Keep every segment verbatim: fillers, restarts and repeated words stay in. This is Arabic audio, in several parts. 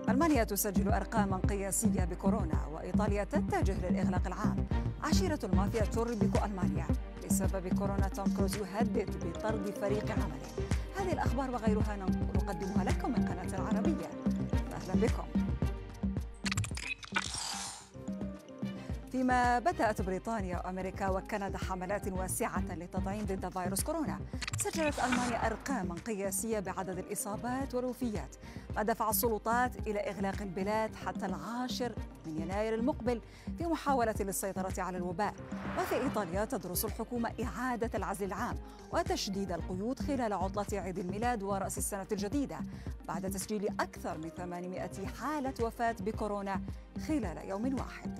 ألمانيا تسجل أرقاما قياسية بكورونا، وإيطاليا تتجه للإغلاق العام. عشيرة المافيا تربك ألمانيا بسبب كورونا. توم كروز يهدد بطرد فريق عمله. هذه الأخبار وغيرها نقدمها لكم من قناة العربية. أهلا بكم. فيما بدأت بريطانيا وأمريكا وكندا حملات واسعة للتطعيم ضد فيروس كورونا، سجلت ألمانيا أرقاما قياسية بعدد الإصابات والوفيات، ما دفع السلطات إلى إغلاق البلاد حتى العاشر من يناير المقبل في محاولة للسيطرة على الوباء. وفي إيطاليا تدرس الحكومة إعادة العزل العام وتشديد القيود خلال عطلة عيد الميلاد ورأس السنة الجديدة، بعد تسجيل أكثر من ثمانمائة حالة وفاة بكورونا خلال يوم واحد.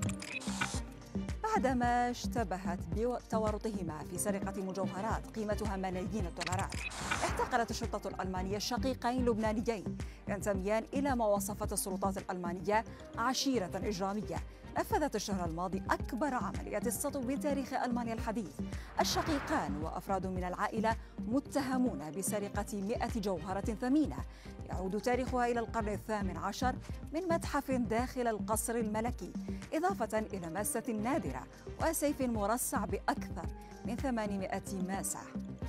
بعدما اشتبهت بتورطهما في سرقة مجوهرات قيمتها ملايين الدولارات، اعتقلت الشرطة الألمانية شقيقين لبنانيين ينتميان إلى ما وصفت السلطات الألمانية عشيرة إجرامية نفذت الشهر الماضي أكبر عملية السطو بتاريخ ألمانيا الحديث. الشقيقان وأفراد من العائلة متهمون بسرقة مئة جوهرة ثمينة يعود تاريخها إلى القرن الثامن عشر من متحف داخل القصر الملكي، إضافة إلى ماسة نادرة وسيف مرصع بأكثر من ثمانمائة ماسة.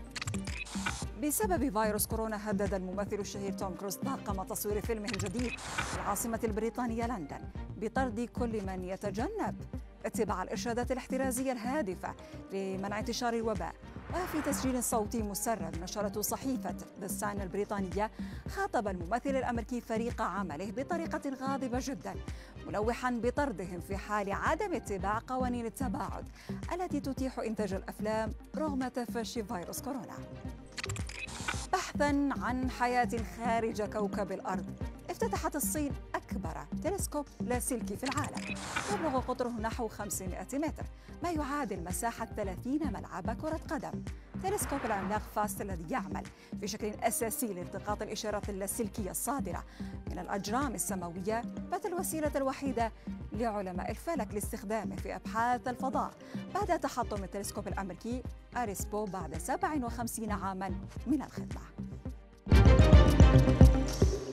بسبب فيروس كورونا هدد الممثل الشهير توم كروز طاقم تصوير فيلمه الجديد في العاصمة البريطانية لندن بطرد كل من يتجنب اتباع الإرشادات الاحترازية الهادفة لمنع انتشار الوباء. وفي تسجيل صوتي مسرب نشرته صحيفة ذا سان البريطانية، خاطب الممثل الأمريكي فريق عمله بطريقة غاضبة جدا، ملوحا بطردهم في حال عدم اتباع قوانين التباعد التي تتيح إنتاج الأفلام رغم تفشي فيروس كورونا. بحثاً عن حياة خارج كوكب الأرض، افتتحت الصين أكبر تلسكوب لاسلكي في العالم، يبلغ قطره نحو خمسمائة متر، ما يعادل مساحة ثلاثين ملعب كرة قدم. تلسكوب العملاق فاست الذي يعمل بشكل أساسي لالتقاط الإشارات اللاسلكية الصادرة من الأجرام السماوية بات الوسيلة الوحيدة لعلماء الفلك لاستخدامه في أبحاث الفضاء بعد تحطم التلسكوب الأمريكي أريسبو بعد سبع وخمسين عاماً من الخدمة.